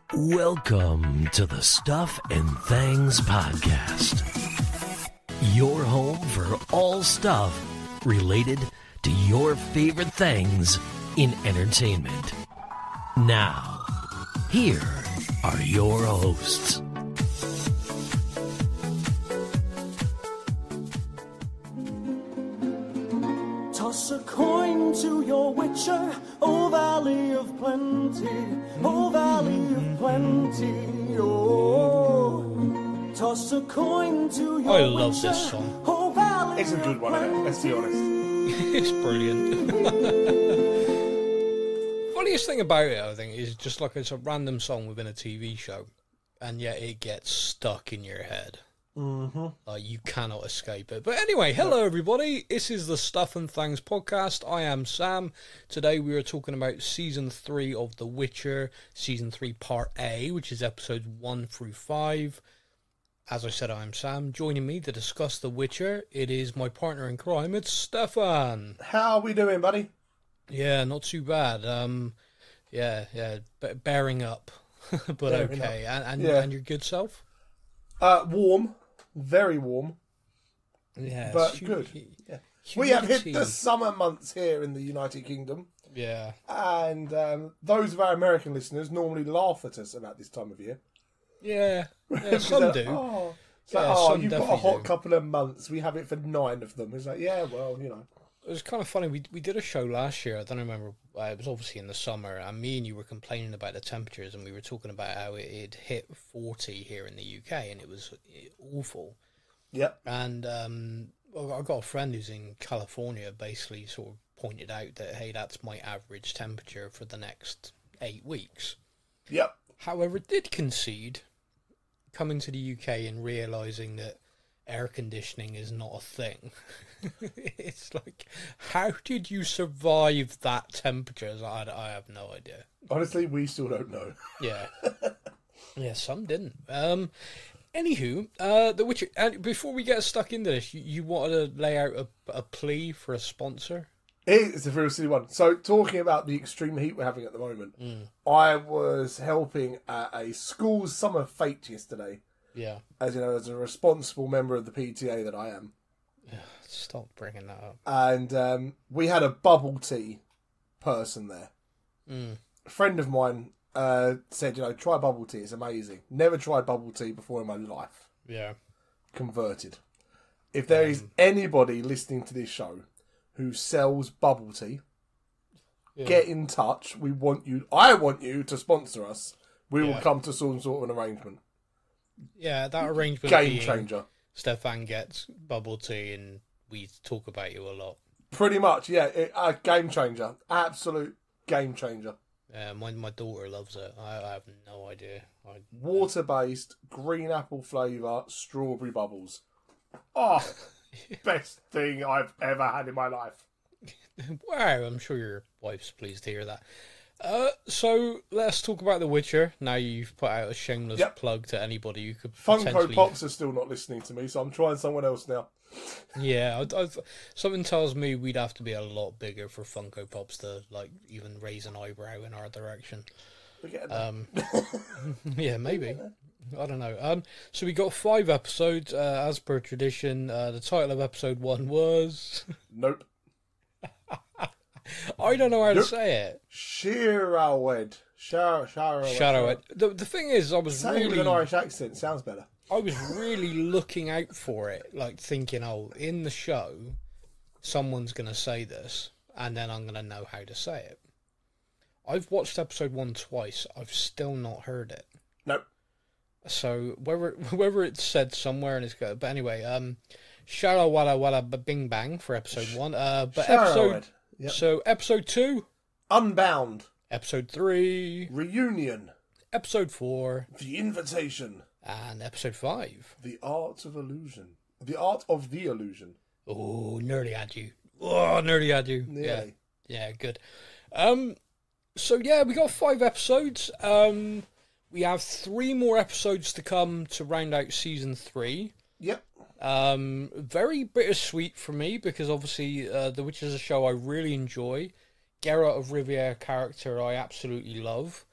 Welcome to the Stuff and Things Podcast. Your home for all stuff related to your favorite things in entertainment. Now, here are your hosts. Toss a coin to your witcher, O Valley of Plenty, O Valley of Plenty, oh. Toss a coin to your I love witcher, this song. O Valley It's a good one, isn't it? Let's be honest. It's brilliant. Funniest thing about it, I think, is just like it's a random song within a TV show, and yet it gets stuck in your head. Mm-hmm. Like, you cannot escape it. But anyway, hello everybody. This is the Stuff and Things Podcast. I am Sam. Today we are talking about Season 3 of The Witcher, Season 3 Part A, which is episodes 1 through 5. As I said, I am Sam. Joining me to discuss The Witcher, it is my partner in crime, it's Stefan. How are we doing, buddy? Yeah, not too bad. Bearing up, but Bearing okay. up. And your good self? Warm. Very warm. Yeah, but good. Yeah. We have hit the summer months here in the United Kingdom. Yeah. And those of our American listeners normally laugh at us about this time of year. Yeah, some do. You've got a hot couple of months. We have it for 9 of them. It's like, yeah, well, you know. It was kind of funny. We did a show last year. I don't remember. It was obviously in the summer, and me and you were complaining about the temperatures, and we were talking about how it hit 40 here in the UK, and it was awful. Yep. And I got a friend who's in California, basically sort of pointed out that, hey, that's my average temperature for the next 8 weeks. Yep. However, it did concede coming to the UK and realising that air conditioning is not a thing. It's like, how did you survive that temperature? I have no idea. Honestly, we still don't know. Yeah. Yeah, some didn't. Anywho, The Witcher, and before we get stuck into this, you wanted to lay out a plea for a sponsor? It's a very silly one. So, talking about the extreme heat we're having at the moment, I was helping at a school's summer fete yesterday. Yeah. As you know, as a responsible member of the PTA that I am. Stop bringing that up. And we had a bubble tea person there. A friend of mine said, try bubble tea. It's amazing. Never tried bubble tea before in my life. Yeah. Converted. If there is anybody listening to this show who sells bubble tea, get in touch. I want you to sponsor us. We will come to some sort of an arrangement. Yeah, that arrangement game changer. Stefan gets bubble tea and we talk about you a lot. Pretty much, yeah. A game changer. Absolute game changer. Yeah, my daughter loves it. I have no idea. Water-based, green apple flavour, strawberry bubbles. Oh, best thing I've ever had in my life. Wow, I'm sure your wife's pleased to hear that. So let's talk about The Witcher. Now you've put out a shameless plug to anybody who could Funko Pops are still not listening to me, so I'm trying someone else now. Yeah, something tells me we'd have to be a lot bigger for Funko Pops to even raise an eyebrow in our direction. Yeah, maybe. I don't know. So we got 5 episodes, as per tradition. The title of episode 1 was... Nope. I don't know how to say it. Shadowed. Shadowed. The thing is, I was saying with an Irish accent sounds better. I was really looking out for it, thinking, in the show, someone's going to say this, and then I'm going to know how to say it. I've watched episode 1 twice. I've still not heard it. Nope. So whether it's said somewhere and it's good, but anyway, Shala Walla Walla Bing Bang for episode 1. But episode 2, Unbound. Episode 3, Reunion. Episode 4, The Invitation. And episode 5, The Art of Illusion. The Art of the Illusion. Oh, nearly had you. Oh, nearly had you. Nearly. Yeah, good. So yeah, we got 5 episodes. We have 3 more episodes to come to round out season 3. Yep. Very bittersweet for me because obviously The Witcher is a show I really enjoy. Geralt of Rivia character I absolutely love.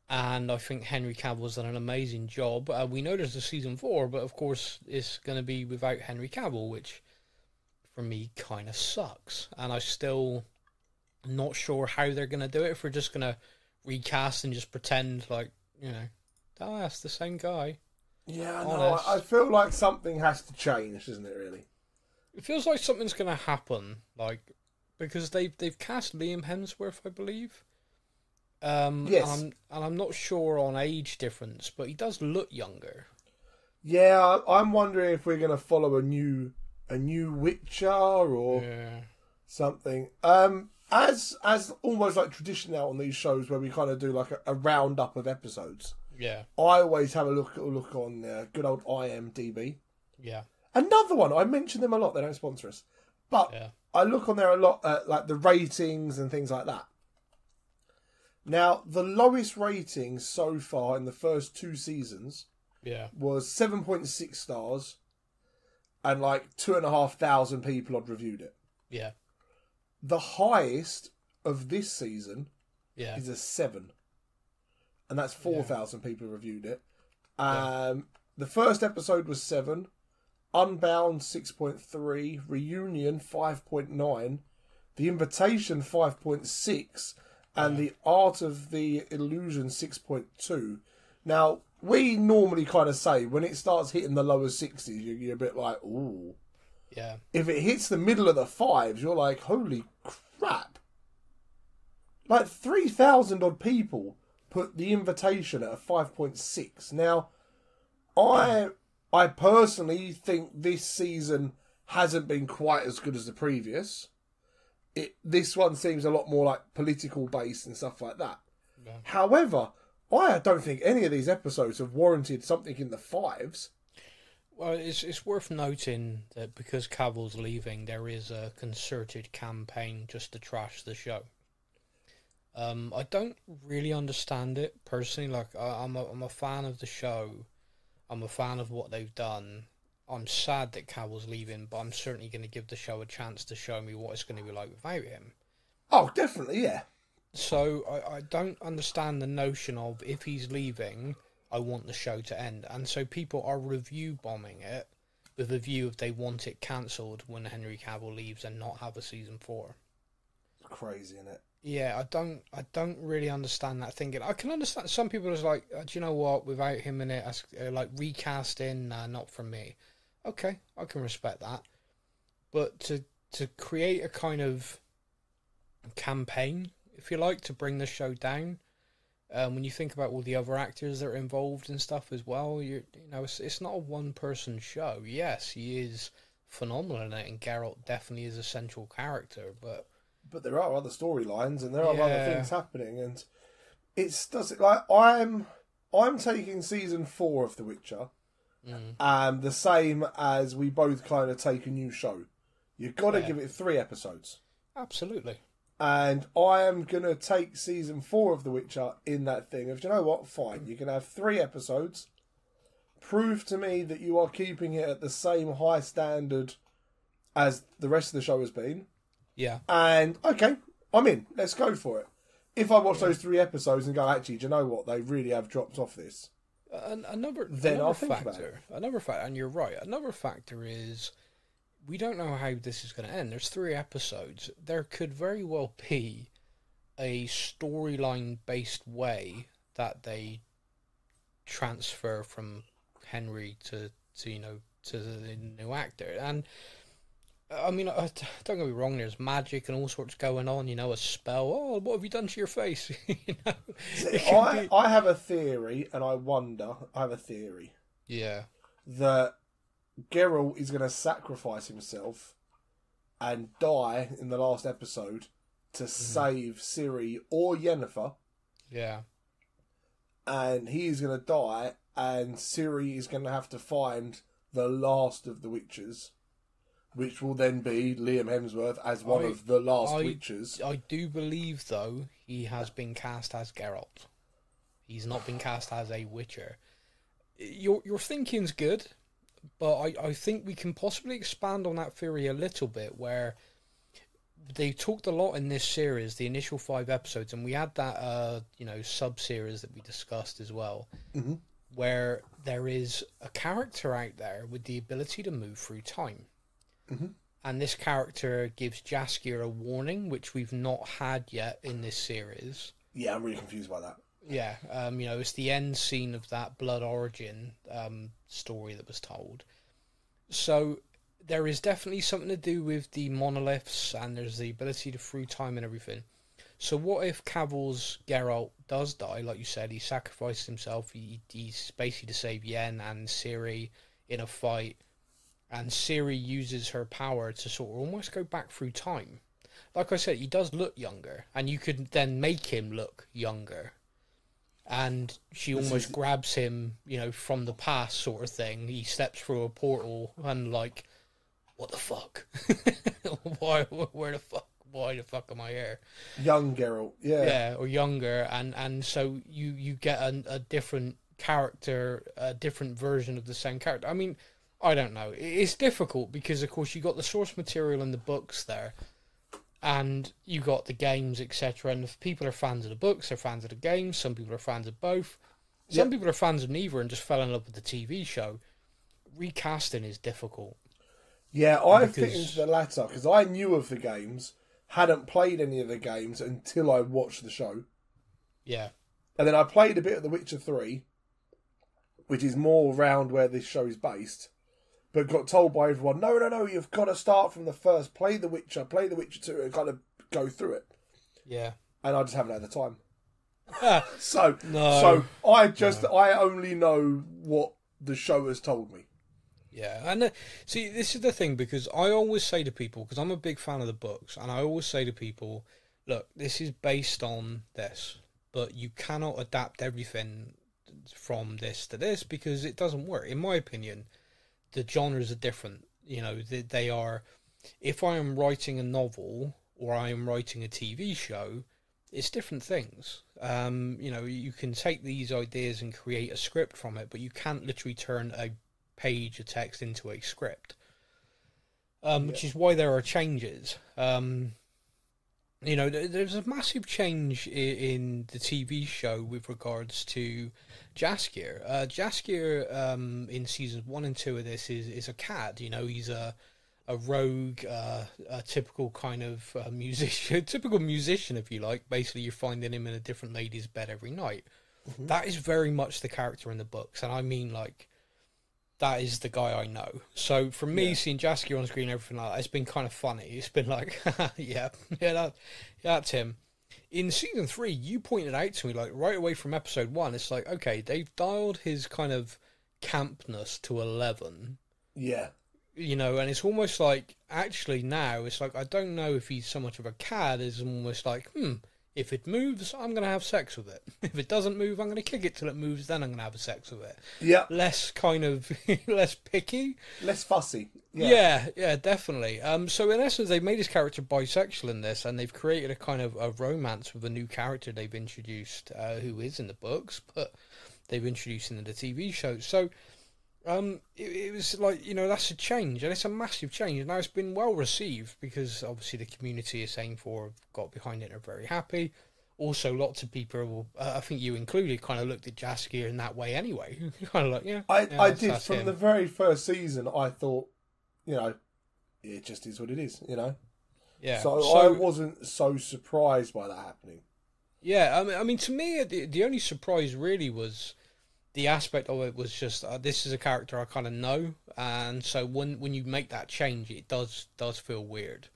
And I think Henry Cavill's done an amazing job. We know there's a season 4, but of course it's going to be without Henry Cavill, which for me kind of sucks. And I still not sure how they're going to do it. If we're just going to recast and just pretend like, oh, that's the same guy. Yeah, no, I feel like something has to change, doesn't it, really? It feels like something's going to happen, because they've cast Liam Hemsworth, I believe. Yes. And I'm not sure on age difference, but he does look younger. Yeah, I'm wondering if we're going to follow a new Witcher or something. As almost like tradition now on these shows where we kind of do like a roundup of episodes. Yeah. I always have a look on good old IMDb. Yeah. Another one, I mention them a lot. They don't sponsor us, but I look on there a lot at like the ratings and things like that. Now, the lowest rating so far in the first 2 seasons was 7.6 stars, and like 2,500 people had reviewed it. Yeah. The highest of this season is a 7, and that's 4,000 people reviewed it. The first episode was 7, Unbound 6.3, Reunion 5.9, The Invitation 5.6, and The Art of the Illusion 6.2. Now, we normally kind of say when it starts hitting the lower 60s, you're a bit like, ooh. Yeah. If it hits the middle of the 5s, you're like, holy crap. Like 3,000 odd people put The Invitation at a 5.6. Now, I personally think this season hasn't been quite as good as the previous. This one seems a lot more like political based and stuff like that. Yeah. However, I don't think any of these episodes have warranted something in the 5s. Well, it's worth noting that because Cavill's leaving, there is a concerted campaign just to trash the show. I don't really understand it personally. Like, I'm a fan of the show. I'm a fan of what they've done. I'm sad that Cavill's leaving, but I'm certainly going to give the show a chance to show me what it's going to be like without him. Oh, definitely, yeah. So I don't understand the notion of if he's leaving, I want the show to end. And so people are review bombing it with a view of they want it cancelled when Henry Cavill leaves and not have a season 4. Crazy, isn't it? Yeah, I don't really understand that thinking. I can understand some people is like, do you know what? Without him in it, like recasting, not for me. Okay, I can respect that. But to create a kind of campaign, if you like, to bring the show down, when you think about all the other actors that are involved and stuff as well, it's not a one-person show. Yes, he is phenomenal in it, and Geralt definitely is a central character, but there are other storylines and there are other things happening, and I'm taking season 4 of The Witcher, the same as we both kind of take a new show. You've got to give it 3 episodes. Absolutely. And I am going to take season 4 of The Witcher in that thing of, you know what, fine, you can have 3 episodes. Prove to me that you are keeping it at the same high standard as the rest of the show has been. Yeah. And, okay, I'm in. Let's go for it. If I watch those 3 episodes and go, actually, do you know what? They really have dropped off this. Another factor, and you're right, another factor is we don't know how this is going to end. There's 3 episodes. There could very well be a storyline-based way that they transfer from Henry to the new actor. And I mean, don't get me wrong, there's magic and all sorts going on, a spell. Oh, what have you done to your face? I have a theory, and I have a theory. Yeah. That Geralt is going to sacrifice himself and die in the last episode to save Ciri or Yennefer. Yeah. And he is going to die, and Ciri is going to have to find the last of the Witchers, which will then be Liam Hemsworth as one of the last Witchers. I do believe, though, he has been cast as Geralt. He's not been cast as a Witcher. Your thinking's good, but I think we can possibly expand on that theory a little bit, where they talked a lot in this series, the initial 5 episodes, and we had that sub-series that we discussed as well, where there is a character out there with the ability to move through time. And this character gives Jaskier a warning, which we've not had yet in this series. Yeah, I'm really confused by that. Yeah, it's the end scene of that Blood Origin story that was told. So there is definitely something to do with the monoliths, and there's the ability to through time and everything. So what if Cavill's Geralt does die? Like you said, he sacrificed himself. He's basically to save Yenn and Ciri in a fight. And Ciri uses her power to sort of almost go back through time. Like I said, he does look younger, and you could then make him look younger. And she almost grabs him, from the past sort of thing. He steps through a portal and like, what the fuck? Why the fuck am I here? Young Geralt, yeah. Yeah, or younger, and so you get a different character, a different version of the same character. I mean, I don't know. It's difficult because, of course, you got the source material in the books there, and you got the games, etc. And if people are fans of the books, they're fans of the games. Some people are fans of both. Some people are fans of neither and just fell in love with the TV show. Recasting is difficult. Yeah, I fit into the latter because I knew of the games, hadn't played any of the games until I watched the show. Yeah. And then I played a bit of The Witcher 3, which is more around where this show is based, but got told by everyone, no, you've got to start from the first, play The Witcher 2, and kind of go through it. Yeah. And I just haven't had the time. So I only know what the show has told me. Yeah, and see, this is the thing, because I always say to people, because I'm a big fan of the books, and I always say to people, look, this is based on this, but you cannot adapt everything from this to this because it doesn't work. In my opinion, the genres are different. They are, if I am writing a novel or I am writing a TV show, it's different things. You can take these ideas and create a script from it, but you can't literally turn a page of text into a script, which is why there are changes. There's a massive change in the TV show with regards to Jaskier. Jaskier in seasons 1 and 2 of this is a cad. He's a rogue, a typical kind of musician, typical musician, if you like. Basically, you're finding him in a different lady's bed every night. That is very much the character in the books, and I mean, like, that is the guy I know. So for me, seeing Jaskier on screen, everything like that, it's been kind of funny. It's been like, that's him. In season 3, you pointed out to me, like, right away from episode 1, it's like, okay, they've dialed his kind of campness to 11. Yeah. And it's almost like, actually now, it's like, I don't know if he's so much of a cad, it's almost like, if it moves, I'm going to have sex with it. If it doesn't move, I'm going to kick it till it moves, then I'm going to have sex with it. Yeah. Less kind of, less picky. Less fussy. Yeah, definitely. So in essence, they've made his character bisexual in this, and they've created a kind of a romance with a new character they've introduced, who is in the books, but they've introduced in the TV show. So it was like, that's a change, and it's a massive change. Now, it's been well received because obviously the community is saying got behind it and are very happy. Also, lots of people, I think you included, kind of looked at Jaskier in that way anyway. Kind of like, I did from him. The very first season. I thought, it just is what it is, Yeah. So I wasn't so surprised by that happening. Yeah, I mean, to me, the only surprise really was the aspect of it was just, this is a character I kind of know, and so when you make that change, it does feel weird.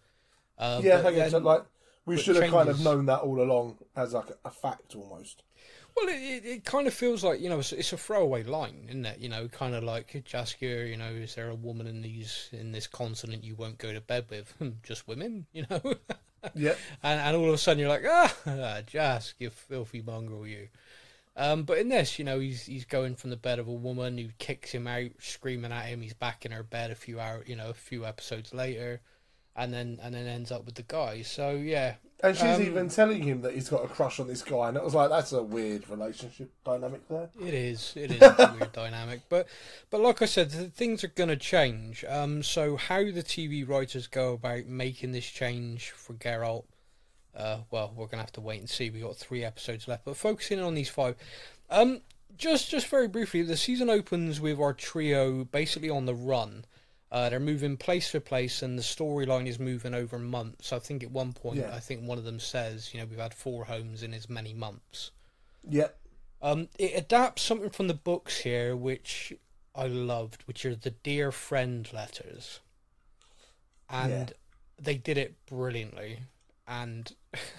We should have kind of known that all along as like a fact almost. Well, it kind of feels like, it's a throwaway line, isn't it? Kind of like, Jaskier, is there a woman in this continent you won't go to bed with? Just women, Yeah. And all of a sudden you're like, Jask, you filthy mongrel, you. But in this, he's going from the bed of a woman who kicks him out, screaming at him. He's back in her bed a few episodes later, and then ends up with the guy. So yeah, And she's even telling him that he's got a crush on this guy, and it was like, that's a weird relationship dynamic there. It is a weird dynamic, but like I said, things are going to change. So how the TV writers go about making this change for Geralt, well, we're going to have to wait and see. We've got 3 episodes left, but focusing on these 5. Just very briefly, the season opens with our trio basically on the run. They're moving place for place, and the storyline is moving over months. I think at one point, I think one of them says, we've had 4 homes in as many months. Yeah. It adapts something from the books here, which I loved, which are the Dear Friend letters. And they did it brilliantly. And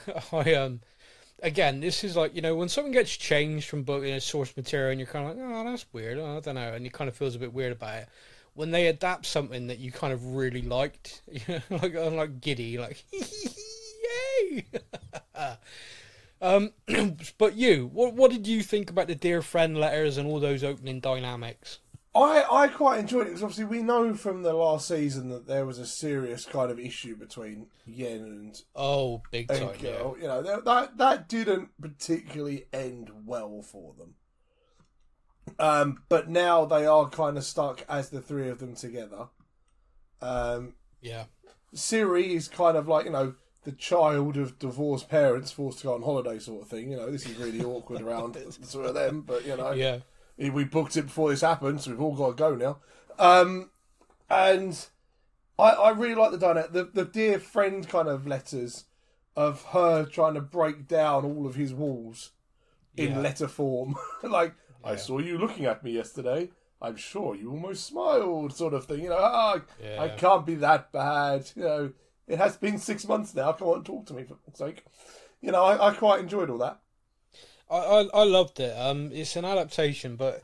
again, this is like, when something gets changed from book source material, and you're kind of like, oh, that's weird, I don't know, and you kind of feels a bit weird about it. When they adapt something that you kind of really liked, like giddy, like yay. But what did you think about the Dear Friend letters and all those opening dynamics? I quite enjoyed it because obviously we know from the last season that there was a serious kind of issue between Yenn and big time, Geralt. That didn't particularly end well for them. But now they are kind of stuck as the 3 of them together. Ciri is kind of like, the child of divorced parents forced to go on holiday sort of thing. This is really awkward around the 2 of them, but, we booked it before this happened, so we've all got to go now. And I really like the dynamic. The Dear Friend kind of letters of her trying to break down all of his walls in letter form. Like, I saw you looking at me yesterday. I'm sure you almost smiled, sort of thing. I can't be that bad. It has been 6 months now. Come on, talk to me for fuck's sake. I quite enjoyed all that. I loved it. It's an adaptation, but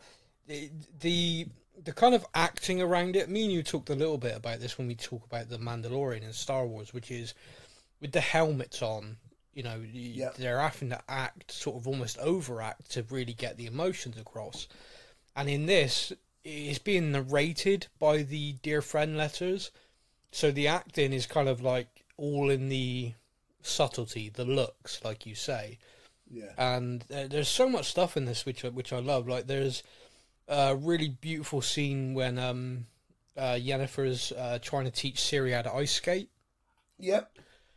the kind of acting around it. Me and you talked a little bit about this when we talk about the Mandalorian and Star Wars, which is with the helmets on. They're having to act, sort of almost overact to really get the emotions across. And in this, it's being narrated by the Dear Friend letters. So the acting is kind of like all in the subtlety, the looks, like you say. Yeah. And there's so much stuff in this which I love. Like there's a really beautiful scene when Yennefer's trying to teach Ciri how to ice skate. Yep.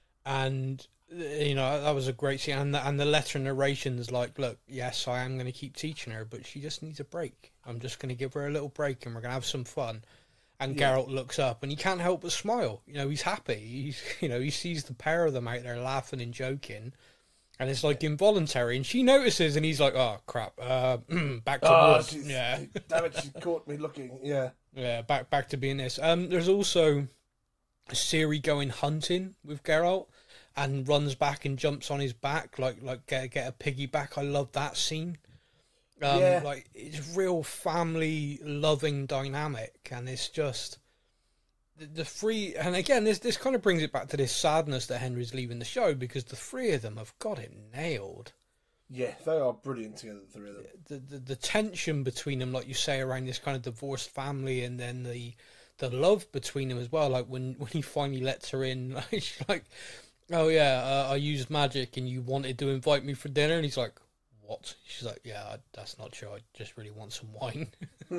And that was a great scene, and the letter narration's like, look, yes, I am going to keep teaching her, but she just needs a break. I'm just going to give her a little break, and we're going to have some fun. And Geralt looks up, and he can't help but smile. He's happy. He sees the pair of them out there laughing and joking, and it's like involuntary. And she notices, and he's like, oh crap, back to wood. Yeah, damn it, she caught me looking. Yeah, back to being this. There's also Ciri going hunting with Geralt. And runs back and jumps on his back like get a piggyback. I love that scene. Like it's real family loving dynamic, and it's just the 3. And again, this kind of brings it back to this sadness that Henry's leaving the show, because the 3 of them have got it nailed. Yeah, they are brilliant together, the 3 of them. The tension between them, like you say, around this kind of divorced family, and then the love between them as well. Like when he finally lets her in, she's like, oh yeah, I used magic and you wanted to invite me for dinner. And he's like, what? She's like, yeah, that's not true. I just really want some wine.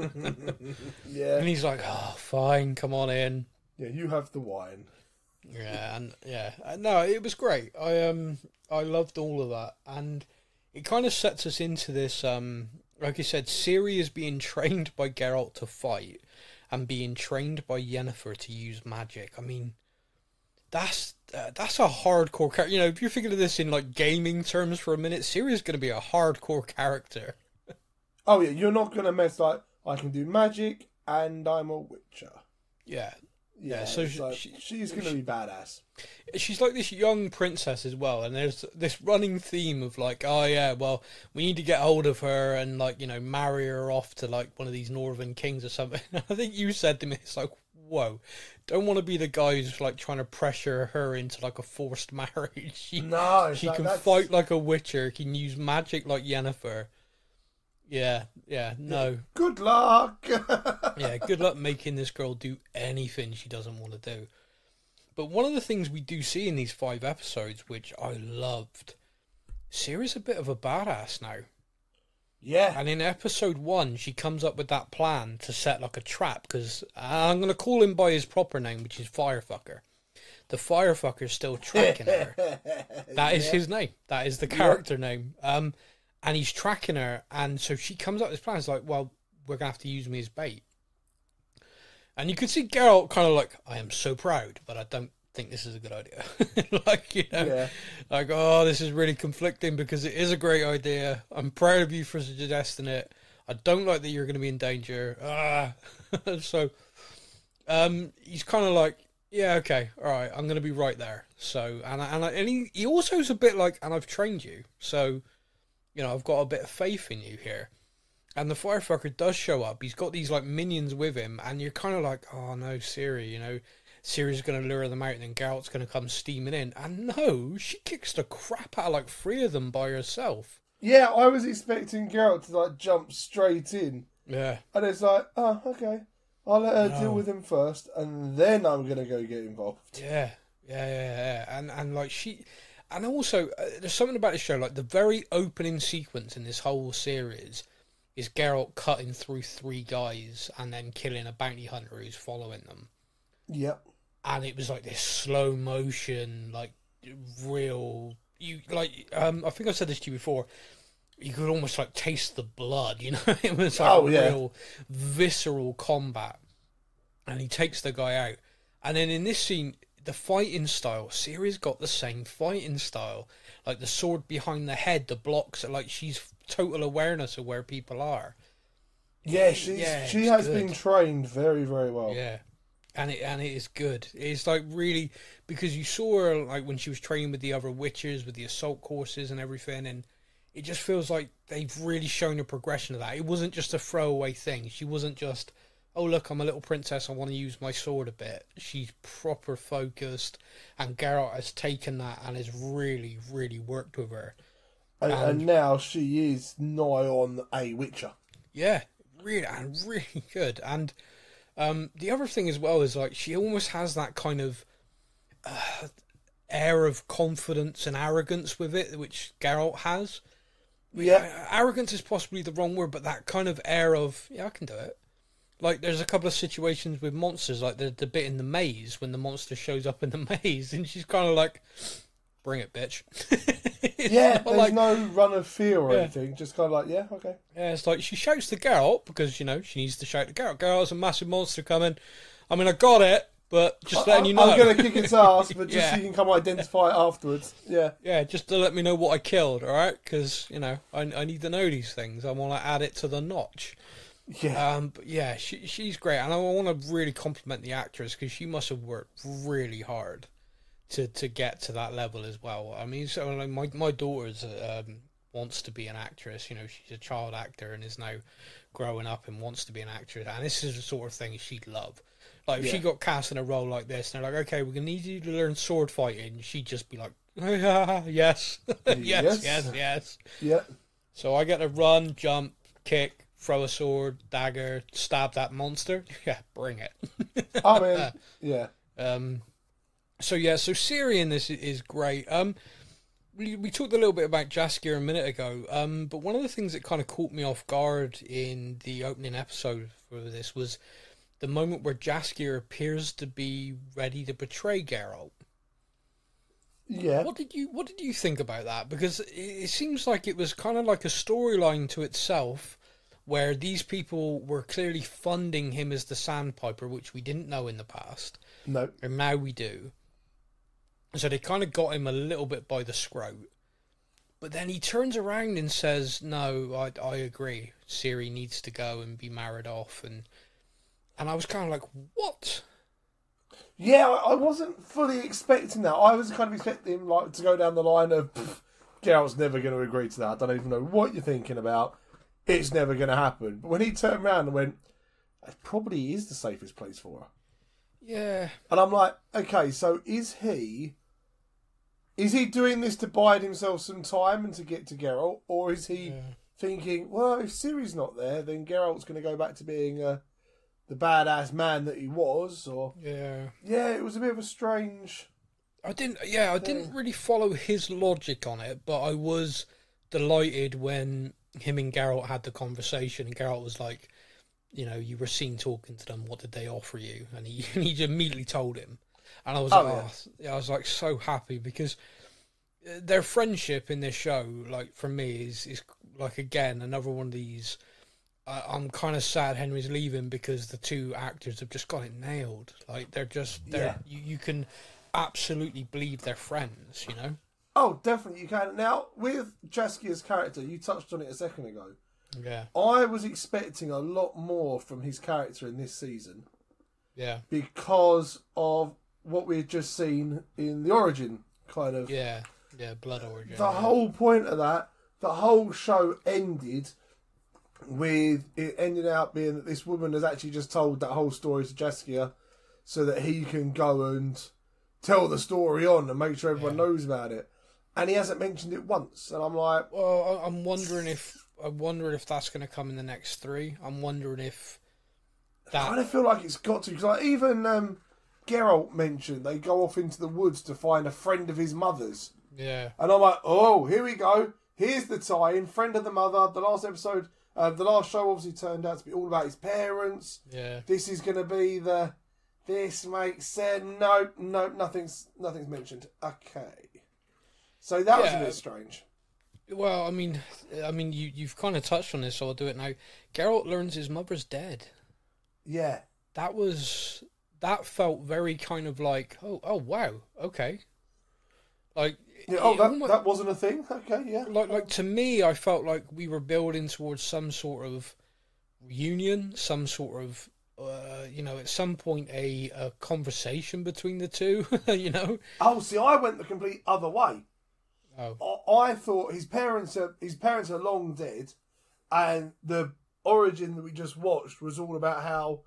Yeah. And he's like, oh, fine, come on in. Yeah, you have the wine. Yeah, and no, it was great. I loved all of that. And it kind of sets us into this, like I said, Ciri is being trained by Geralt to fight and being trained by Yennefer to use magic. I mean, that's a hardcore character. If you're thinking of this in like gaming terms for a minute, Ciri's going to be a hardcore character. Oh yeah, you're not going to mess like, I can do magic and I'm a witcher. Yeah. So she's going to be badass. She's like this young princess as well, and there's this running theme of like, oh yeah, well, we need to get hold of her and like, marry her off to like one of these northern kings or something. I think you said to me, it's like, whoa, don't want to be the guy who's like trying to pressure her into like a forced marriage. She can fight like a witcher, can use magic like Yennefer. Yeah, no. Good luck. Yeah, good luck making this girl do anything she doesn't want to do. But one of the things we do see in these 5 episodes, which I loved, Ciri's a bit of a badass now. Yeah. And in episode 1, she comes up with that plan to set like a trap, because I'm going to call him by his proper name, which is Firefucker. The Firefucker's still tracking her. That is his name. That is the character name. And he's tracking her, and so she comes up with this plan. It's like, well, we're going to have to use me as bait. And you could see Geralt kind of like, I am so proud, but I don't think this is a good idea. Like, you know, like, oh, this is really conflicting because it is a great idea. I'm proud of you for suggesting it. I don't like that you're going to be in danger. So, he's kind of like, yeah, okay, all right, I'm going to be right there. So, and he also is a bit like, and I've trained you, so, you know, I've got a bit of faith in you here. And the Firefucker does show up. He's got these like minions with him, and you're kind of like, oh no, Ciri, you know, Ciri's going to lure them out, and then Geralt's going to come steaming in. And no, she kicks the crap out of like 3 of them by herself. Yeah, I was expecting Geralt to like jump straight in. Yeah. And it's like, oh, okay. I'll let her deal with him first, and then I'm going to go get involved. Yeah. And like she... And also, there's something about the show, like the very opening sequence in this whole series is Geralt cutting through 3 guys and then killing a bounty hunter who's following them. Yep. And it was like this slow motion, like real... You like, I think I've said this to you before. You could almost like taste the blood, you know? It was like real visceral combat. And he takes the guy out. And then in this scene, the fighting style, Ciri's got the same fighting style. Like the sword behind the head, the blocks, like she's total awareness of where people are. Yeah, she has been trained very, very well. Yeah. And it is good. It's like really, because you saw her like when she was training with the other witches, with the assault courses and everything, and it just feels like they've really shown a progression of that. It wasn't just a throwaway thing. She wasn't just, oh look, I'm a little princess, I want to use my sword a bit. She's proper focused, and Geralt has taken that and has really, really worked with her. And now she is nigh on a witcher. Yeah, really good. And the other thing as well is like she almost has that kind of air of confidence and arrogance with it, which Geralt has. Yeah, arrogance is possibly the wrong word, but that kind of air of, yeah, I can do it. Like, there's a couple of situations with monsters, like the bit in the maze when the monster shows up in the maze, and she's kind of like, bring it, bitch. Yeah, there's like, no run of fear or anything, just kind of like, yeah, okay. Yeah, it's like she shouts to Geralt because, you know, she needs to shout to Geralt. Geralt's a massive monster coming. I mean, I got it, but just letting you know. I'm going to kick its ass, but just so you can come identify it afterwards. Yeah. Yeah, just to let me know what I killed, alright? Because, you know, I need to know these things. I want to add it to the notch. Yeah. But yeah, she's great. And I want to really compliment the actress because she must have worked really hard to get to that level as well. I mean, so like my daughter's wants to be an actress. You know, she's a child actor and is now growing up and wants to be an actress. And this is the sort of thing she'd love. Like, if she got cast in a role like this, and they're like, okay, we're going to need you to learn sword fighting, she'd just be like, yes. yes. Yeah. So I get to run, jump, kick, throw a sword, dagger, stab that monster. Yeah, bring it. I mean, yeah. So Ciri in this is great. We talked a little bit about Jaskier a minute ago, but one of the things that kind of caught me off guard in the opening episode for this was the moment where Jaskier appears to be ready to betray Geralt. Yeah. What did you think about that? Because it seems like it was kind of like a storyline to itself, where these people were clearly funding him as the Sandpiper, which we didn't know in the past. No. And now we do. So they kind of got him a little bit by the scrote. But then he turns around and says, no, I agree. Ciri needs to go and be married off. And I was kind of like, what? Yeah, I wasn't fully expecting that. I was kind of expecting him like to go down the line of, Geralt's never going to agree to that. I don't even know what you're thinking about. It's never going to happen. But when he turned around and went, it probably is the safest place for her. Yeah. And I'm like, okay, so is he doing this to bide himself some time and to get to Geralt? Or is he thinking, well, if Ciri's not there, then Geralt's going to go back to being a the badass man that he was. Or Yeah. Yeah, it was a bit of a strange... I didn't really follow his logic on it, but I was delighted when him and Geralt had the conversation, and Geralt was like, you know, you were seen talking to them, what did they offer you? And he just immediately told him. And I was I was like so happy, because their friendship in this show, like, for me, is like, again, another one of these. I'm kind of sad Henry's leaving, because the two actors have just got it nailed. Like, you can absolutely believe they're friends, you know? Oh, definitely you can. Now, with Jaskier's character, you touched on it a second ago. Yeah. I was expecting a lot more from his character in this season. Yeah. Because of what we had just seen in the Origin, kind of. Yeah, Blood Origin. The whole point of that, the whole show ended with it ending out being that this woman has actually just told that whole story to Jaskier so that he can go and tell the story on and make sure everyone knows about it. And he hasn't mentioned it once. And I'm like... Well, I'm wondering if that's going to come in the next 3. I'm wondering if that... I kind of feel like it's got to. Because like, even Geralt mentioned they go off into the woods to find a friend of his mother's. Yeah. And I'm like, oh, here we go. Here's the tie-in. Friend of the mother. The last episode... the last show obviously turned out to be all about his parents. Yeah. This is going to be the... This makes sense. No, nothing's mentioned. Okay. So that was a bit strange. Well, I mean, you've kind of touched on this, so I'll do it now. Geralt learns his mother's dead. Yeah. That felt very kind of like, oh wow, okay. Like, yeah, that wasn't a thing. Okay, yeah. Like to me, I felt like we were building towards some sort of reunion, some sort of, at some point a conversation between the two, you know. Oh, see, I went the complete other way. Oh. I thought his parents are long dead, and the Origin that we just watched was all about how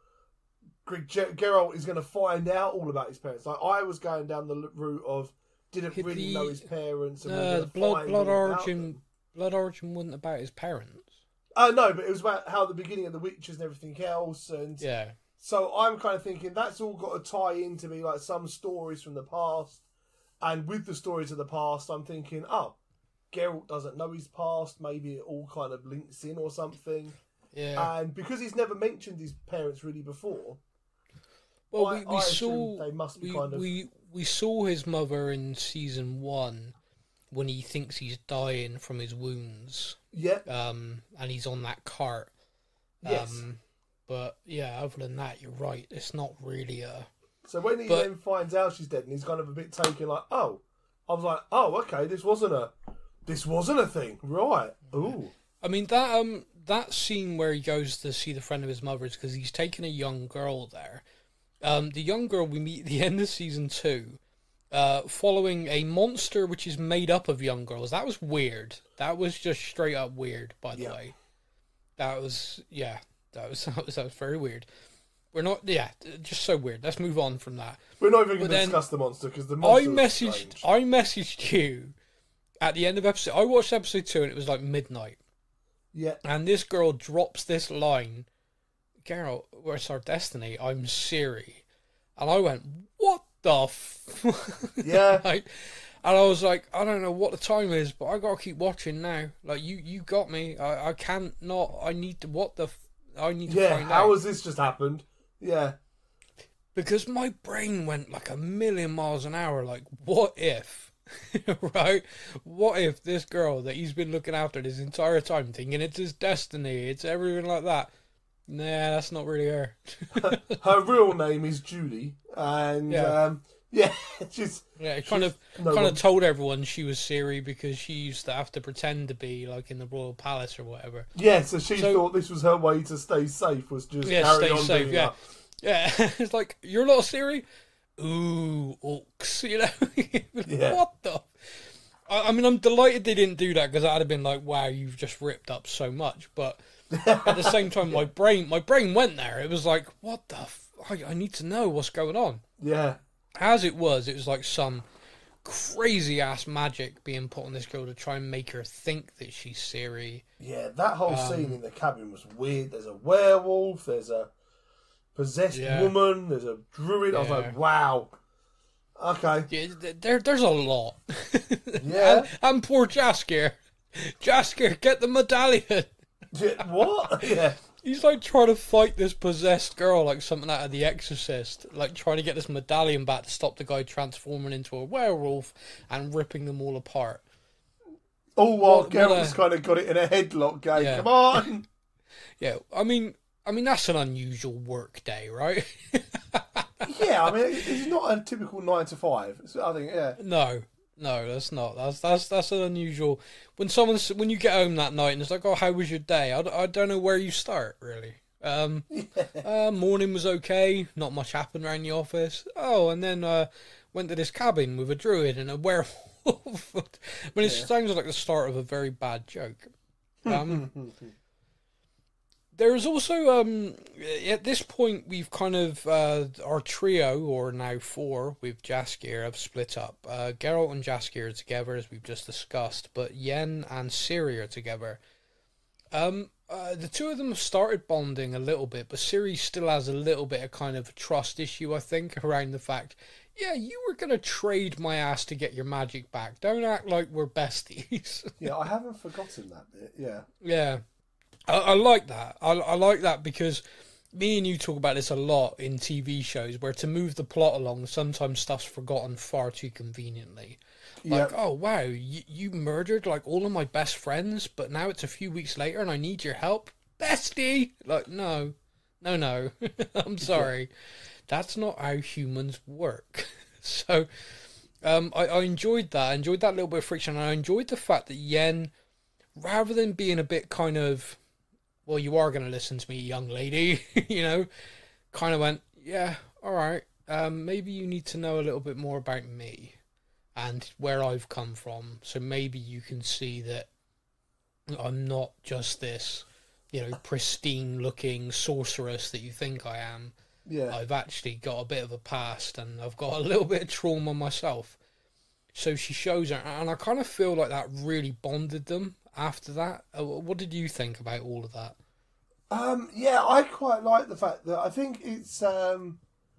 Geralt is going to find out all about his parents. Like, I was going down the route of didn't really know his parents. And Blood Origin wasn't about his parents. No, but it was about how the beginning of the Witches and everything else, and yeah. So I'm kind of thinking that's all got to tie in to be like some stories from the past. And with the stories of the past, I'm thinking, oh, Geralt doesn't know his past. Maybe it all kind of links in or something. Yeah. And because he's never mentioned his parents really before, well, I assume they must be we saw his mother in season 1 when he thinks he's dying from his wounds. Yeah. And he's on that cart. Yes. But yeah, other than that, you're right. It's not really a... So when he then finds out she's dead, and he's kind of a bit taken, like, oh, I was like, oh, okay, this wasn't a thing, right? Ooh. I mean that scene where he goes to see the friend of his mother's because he's taking a young girl there. The young girl we meet at the end of season 2, following a monster which is made up of young girls. That was weird. That was just straight up weird. By the way, that was very weird. We're not, just so weird. Let's move on from that. We're not even going to discuss the monster because the monster I messaged you at the end of episode. I watched episode 2 and it was like midnight. Yeah. And this girl drops this line, Geralt, where's our destiny? I'm Ciri. And I went, what the Yeah. Like, and I was like, I don't know what the time is, but I got to keep watching now. Like, you got me. I can't not. I need to, I need to find out. Yeah, how has this just happened? Yeah. Because my brain went like 1,000,000 miles an hour. Like, what if, right? What if this girl that he's been looking after this entire time, thinking it's his destiny, it's everything like that? Nah, that's not really her. Her real name is Julie, and she's kind of told everyone she was Ciri because she used to have to pretend to be like in the royal palace or whatever. Yeah, so she thought this was her way to stay safe, was just carry on safe. Doing Yeah, that. yeah. It's like, you're not Ciri. Ooh, orcs, you know. Yeah. What the? I mean, I'm delighted they didn't do that because I'd have been like, wow, you've just ripped up so much. But at the same time, my brain went there. It was like, what the? I need to know what's going on. Yeah. As it was like some crazy ass magic being put on this girl to try and make her think that she's Ciri. Yeah, that whole scene in the cabin was weird. There's a werewolf. There's a possessed woman. There's a druid. I was like, wow. Okay. Yeah, there's a lot. Yeah. and poor Jaskier. Jaskier, get the medallion. What? Yeah. He's like trying to fight this possessed girl like something out of The Exorcist. Like trying to get this medallion back to stop the guy transforming into a werewolf and ripping them all apart. Oh, well, Geralt's kind of got it in a headlock game. Yeah. Come on. Yeah, I mean that's an unusual work day, right? Yeah, I mean it's not a typical 9 to 5. So I think, yeah. No, that's not. That's an unusual. When you get home that night and it's like, oh, how was your day? I don't know where you start really. Morning was okay. Not much happened around the office. Oh, and then went to this cabin with a druid and a werewolf. I mean, it sounds like the start of a very bad joke. There's also, at this point, we've kind of, our trio, or now 4, with Jaskier, have split up. Geralt and Jaskier are together, as we've just discussed, but Yenn and Ciri are together. The two of them have started bonding a little bit, but Ciri still has a little bit of kind of a trust issue, I think, around the fact, yeah, you were going to trade my ass to get your magic back. Don't act like we're besties. Yeah, I haven't forgotten that bit, yeah. Yeah. I like that. I like that because me and you talk about this a lot in TV shows where to move the plot along, sometimes stuff's forgotten far too conveniently. Like, oh, wow, you murdered, like, all of my best friends, but now it's a few weeks later and I need your help? Bestie! Like, no. I'm sorry. That's not how humans work. So, I enjoyed that. I enjoyed that little bit of friction. And I enjoyed the fact that Yenn, rather than being a bit kind of, well, you are going to listen to me, young lady, you know, kind of went, yeah, all right, maybe you need to know a little bit more about me and where I've come from. So maybe you can see that I'm not just this, you know, pristine-looking sorceress that you think I am. Yeah. I've actually got a bit of a past and I've got a little bit of trauma myself. So she shows her, and I kind of feel like that really bonded them after that. What did you think about all of that? Yeah, I quite like the fact that I think it's the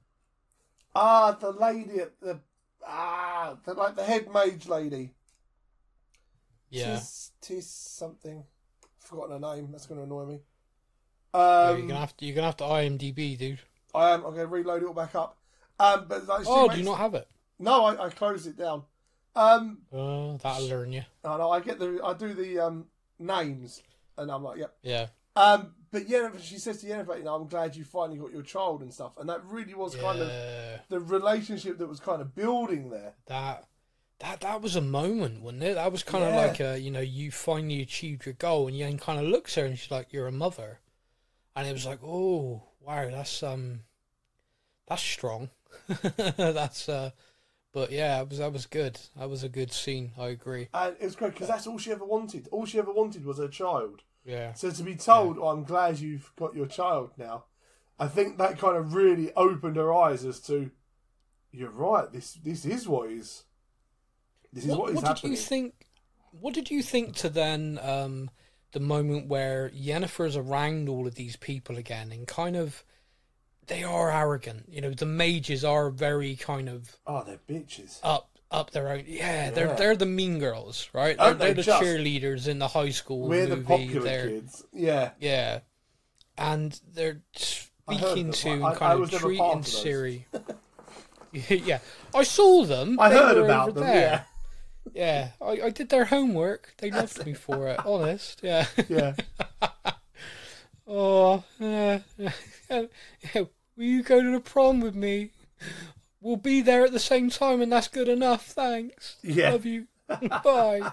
lady at the head mage lady. Yeah. Tis something. I've forgotten her name. That's going to annoy me. You're gonna have to IMDb, dude. I am. I'm going to reload it all back up. But like, do you not have it? No, I closed it down. That'll learn you. I know. I do the names, and I'm like, yep. Yeah. But Yennefer, she says to Yennefer, you know, I'm glad you finally got your child and stuff, and that really was kind of the relationship that was kind of building there. That was a moment, wasn't it? That was kind of like you know, you finally achieved your goal, and Yenn kind of looks at her and she's like, "You're a mother," and it was like, "Oh, wow, that's strong." That's but yeah, that was good. That was a good scene. I agree. And it was great because that's all she ever wanted. All she ever wanted was her child. Yeah. So to be told, oh, I'm glad you've got your child now, I think that kind of really opened her eyes as to, you're right. This is what is. This is what is happening. What did you think to then the moment where Yennefer's around all of these people again and kind of, they are arrogant. You know, the mages are very kind of... Oh, they're bitches. Up their own... Yeah, they're the mean girls, right? They're the cheerleaders in the high school We're movie. The popular kids. Yeah. Yeah. And they're speaking to and kind of treating Ciri. Yeah. I saw them. I heard about them, there. Yeah. I did their homework. They loved me for it, honest. Yeah. Yeah. Oh, yeah. Will you go to the prom with me? We'll be there at the same time, and that's good enough. Thanks. Yeah. Love you. Bye.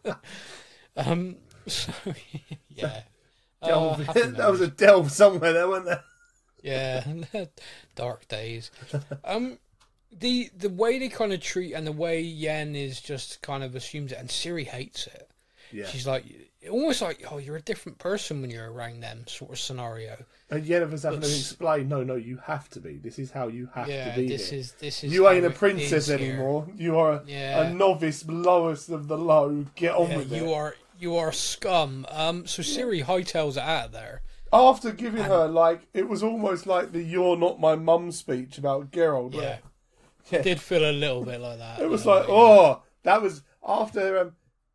So yeah. That was a delve somewhere there, wasn't there? Yeah. Dark days. The way they kind of treat, and the way Yenn is just kind of assumes it, and Ciri hates it. Yeah. She's like, almost like, oh, you're a different person when you're around them, sort of scenario. And Yennefer's having to explain, no, you have to be. This is how you have to be. This is. You ain't a princess anymore. You are a novice, lowest of the low. Get on with it. You are scum. So Ciri hightails it out of there. After giving her, like, it was almost like the "You're not my mum" speech about Geralt. Yeah. Yeah. It did feel a little bit like that. It was like, oh, that was after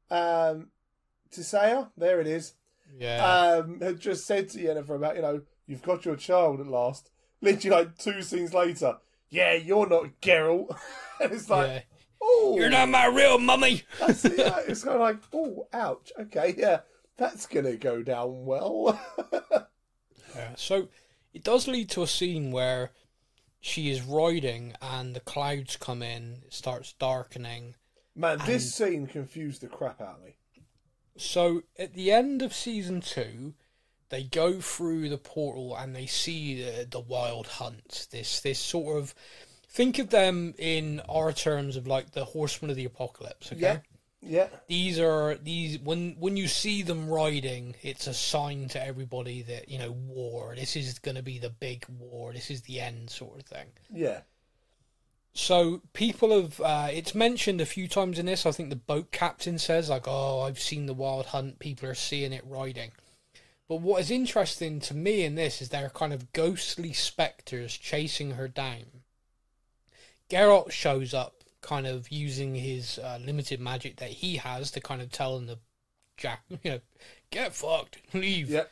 Tisea, there it is. Yeah. Had just said to Yennefer about, you've got your child at last. Literally, like 2 scenes later, yeah, you're not Geralt. And it's like, oh, you're not my real mummy. That's it, yeah. It's kind of like, oh, ouch. Okay, yeah, that's gonna go down well. Yeah, so it does lead to a scene where she is riding and the clouds come in, it starts darkening. Man, this scene confused the crap out of me. So at the end of season 2, they go through the portal and they see the wild hunt. This sort of, think of them in our terms of like the Horsemen of the Apocalypse. Okay. Yeah. These when you see them riding, it's a sign to everybody that, war. This is going to be the big war. This is the end sort of thing. Yeah. So people have, it's mentioned a few times in this. I think the boat captain says like, "Oh, I've seen the wild hunt. People are seeing it riding." But what is interesting to me in this is they're kind of ghostly spectres chasing her down. Geralt shows up, kind of using his limited magic that he has to kind of tell him to get fucked, leave. Yep.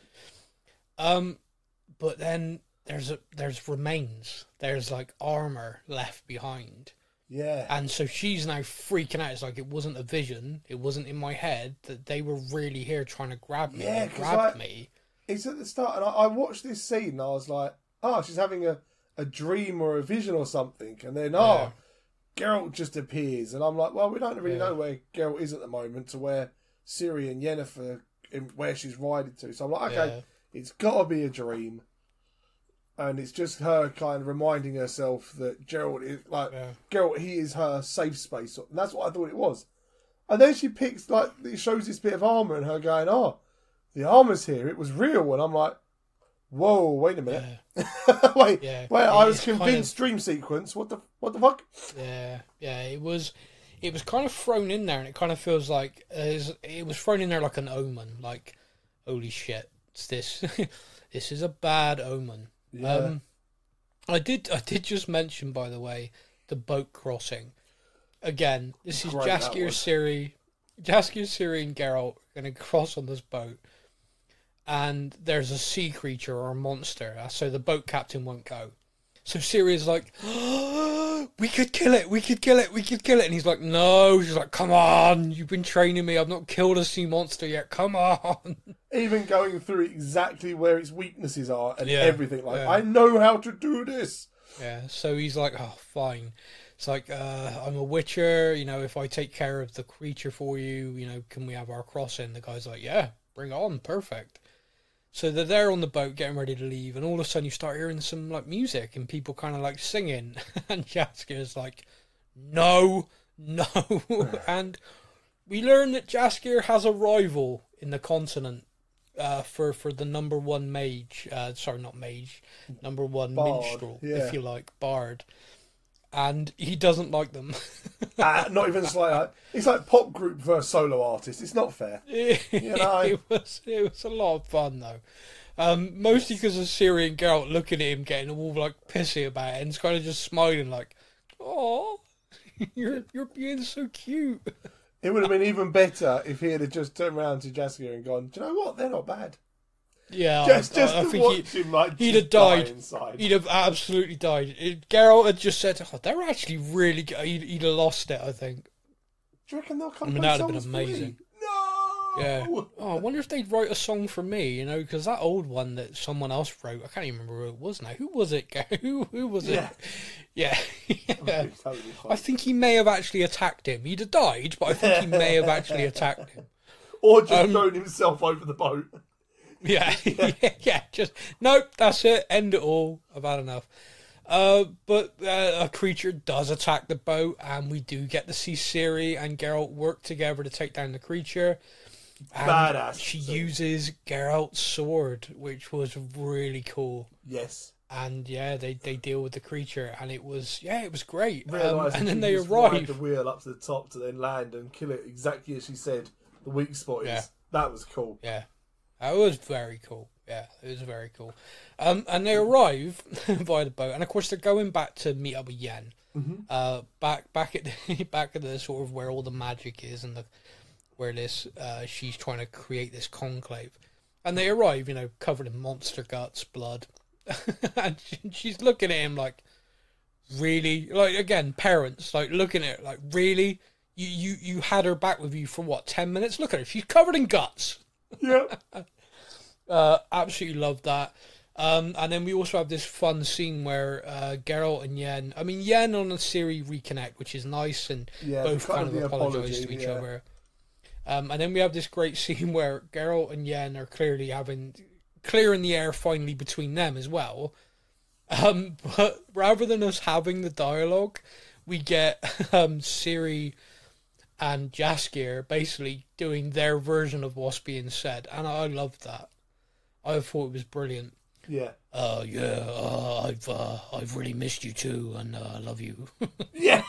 But then there's remains. There's like armor left behind. Yeah. And so she's now freaking out. It's like it wasn't a vision. It wasn't in my head that they were really here trying to grab me. Yeah, Grab me. It's at the start, and I watched this scene and I was like, oh, she's having a dream or a vision or something. And then, Geralt just appears, and I'm like, well, we don't really know where Geralt is at the moment, to where Ciri and Yennefer, where she's riding to. So I'm like, okay, it's got to be a dream, and it's just her kind of reminding herself that Geralt is Geralt. He is her safe space, and that's what I thought it was. And then she picks it shows this bit of armor, and her going, oh, the armor's here. It was real, and I'm like, whoa, wait a minute. wait, I was convinced dream sequence. What the fuck? Yeah, it was kind of thrown in there, and it kind of feels like it was thrown in there like an omen. Like, holy shit, it's this. This is a bad omen. Yeah. I did just mention, by the way, the boat crossing. Again, this is Jaskier, Ciri, and Geralt are going to cross on this boat. And there's a sea creature or a monster, so the boat captain won't go. So Ciri's like, oh, we could kill it, and he's like, no. She's like, come on, you've been training me, I've not killed a sea monster yet, come on. Even going through exactly where its weaknesses are and everything, I know how to do this. Yeah, so he's like, oh, fine. It's like, I'm a witcher, if I take care of the creature for you, can we have our crossing? The guy's like, yeah, bring it on, perfect. So they're there on the boat getting ready to leave, and all of a sudden you start hearing some music and people kind of singing, and Jaskier's like, no. And we learn that Jaskier has a rival in the continent for the number one mage, number one bard, minstrel, if you like, bard. And he doesn't like them. Not even slightly. It's like pop group versus solo artist. It's not fair. It was a lot of fun though. Mostly because of Ciri and Geralt looking at him, getting all pissy about it, and it's kind of just smiling like, "Oh, you're being so cute." It would have been even better if he had just turned around to Jaskier and gone, "Do you know what? They're not bad." Yeah, I think he'd have died. He'd have absolutely died. Geralt had just said, "Oh, they're actually really good." He'd have lost it, I think. Do you reckon they'll come? That would have been amazing. No. Yeah. Oh, I wonder if they'd write a song for me. Because that old one that someone else wrote, I can't even remember who it was now. Who was it? Who was it? Yeah. Totally I think he may have actually attacked him. He'd have died, but I think he may have actually attacked him, or just thrown himself over the boat. Yeah, just nope. That's it. End it all. I've had enough. But a creature does attack the boat, and we do get to see Ciri and Geralt work together to take down the creature. And badass. She uses Geralt's sword, which was really cool. Yes. And they deal with the creature, and it was great. And then they arrive. arrive. The wheel up to the top to then land and kill it exactly as she said. The weak spot is. That was cool. Yeah. That was very cool. Yeah, it was very cool. And they arrive by the boat, and of course they're going back to meet up with Yenn. Back at the sort of where all the magic is, and where this she's trying to create this conclave. And they arrive, covered in monster guts, blood, and she's looking at him like, really, like, again, parents like looking at her like, really, you had her back with you for what, 10 minutes? Look at her, she's covered in guts. Yeah. Absolutely love that. And then we also have this fun scene where Geralt and Yenn, Yenn and Ciri reconnect, which is nice, and both kind of apologise to each other. And then we have this great scene where Geralt and Yenn are clearly clearing the air finally between them as well. But rather than us having the dialogue, we get Ciri and Jaskier basically doing their version of what's being said, and I loved that. I thought it was brilliant. Yeah. I've really missed you too, and I love you. Yeah.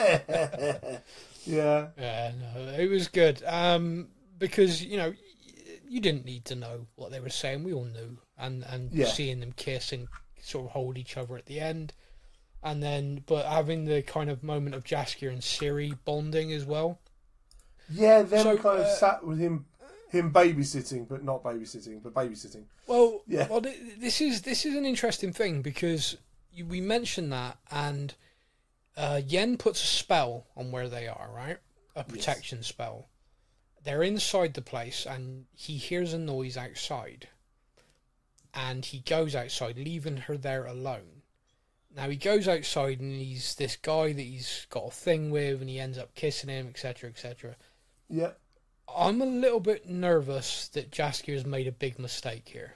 Yeah. Yeah, no, it was good. Because you didn't need to know what they were saying. We all knew, and seeing them kiss and sort of hold each other at the end, and then but having the kind of moment of Jaskier and Ciri bonding as well. Yeah, them kind of sat with him babysitting, but not babysitting, but babysitting. Well, yeah. Well, this is an interesting thing because we mentioned that, and Yenn puts a spell on where they are, right? A protection spell. They're inside the place, and he hears a noise outside, and he goes outside, leaving her there alone. Now he goes outside, and he's this guy that he's got a thing with, and he ends up kissing him, etc., etc. Yeah. I'm a little bit nervous that Jaskier has made a big mistake here.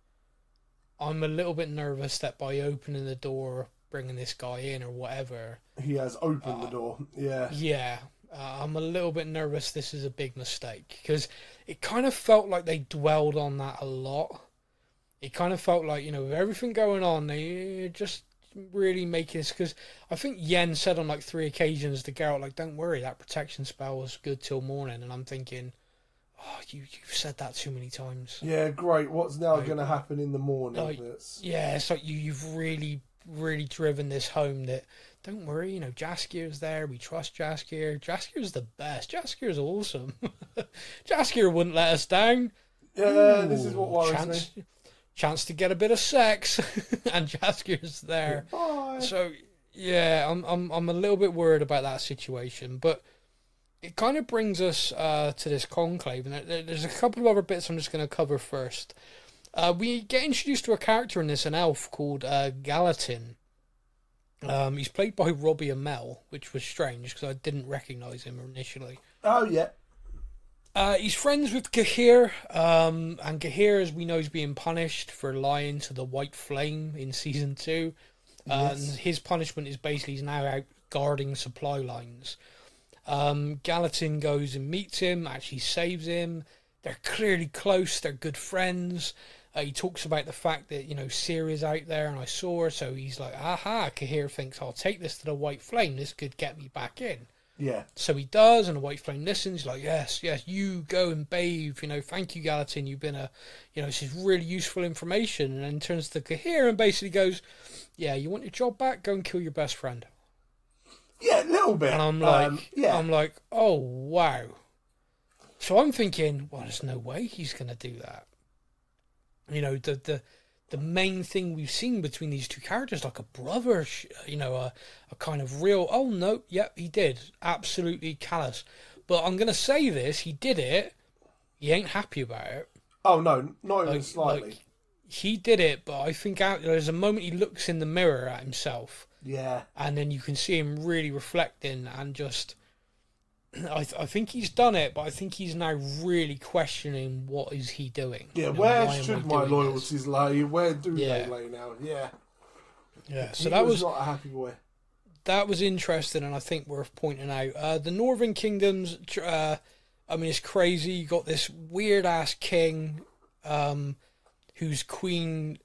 I'm a little bit nervous that by opening the door, bringing this guy in or whatever... He has opened the door, yeah. Yeah, I'm a little bit nervous this is a big mistake. Because it kind of felt like they dwelled on that a lot. It kind of felt like, with everything going on, they just really making this... Because I think Yenn said on 3 occasions to Geralt, don't worry, that protection spell was good till morning. And I'm thinking... Oh, you've said that too many times. Yeah, great. What's now going to happen in the morning? Yeah, it's like you've really, really driven this home that, don't worry, Jaskier's there. We trust Jaskier. Jaskier's the best. Jaskier's awesome. Jaskier wouldn't let us down. Yeah, this is what worries me. Chance to get a bit of sex, and Jaskier's there. Bye. So, yeah, I'm a little bit worried about that situation, but... It kind of brings us to this conclave, and there's a couple of other bits I'm just going to cover first. We get introduced to a character in this, an elf called Gallatin. He's played by Robbie Amell, which was strange because I didn't recognise him initially. Oh, yeah. He's friends with Jaskier, and Jaskier, as we know, is being punished for lying to the White Flame in Season 2. And his punishment is basically he's now out guarding supply lines. Gallatin goes and meets him, actually saves him. They're clearly close, they're good friends. He talks about the fact that, Ciri's out there and I saw her, so he's like, aha, Jaskier thinks I'll take this to the White Flame, this could get me back in. Yeah. So he does, and the White Flame listens, he's like, yes, you go and bathe, thank you, Gallatin, you've been this is really useful information. And then turns to Jaskier and basically goes, yeah, you want your job back? Go and kill your best friend. Yeah, a little bit. And I'm like, oh, wow. So I'm thinking, well, there's no way he's going to do that. The main thing we've seen between these two characters, like a brother, a kind of real, oh, no, yep, he did. Absolutely callous. But I'm going to say this, he did it. He ain't happy about it. Oh, no, not even slightly. He did it, but I think there's a moment he looks in the mirror at himself. Yeah. And then you can see him really reflecting and just... I think he's done it, but I think he's now really questioning what is he doing. Yeah, where should my loyalties lay? Where do they lay now? Yeah. Yeah, so that was not a happy boy. That was interesting, and I think worth pointing out. The Northern Kingdoms, it's crazy. You got this weird-ass king whose queen...